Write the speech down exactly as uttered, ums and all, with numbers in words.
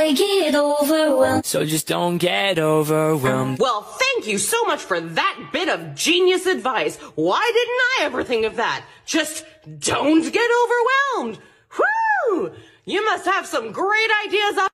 I get overwhelmed. So just don't get overwhelmed. Well, thank you so much for that bit of genius advice. Why didn't I ever think of that? Just don't get overwhelmed. Whew! You must have some great ideas up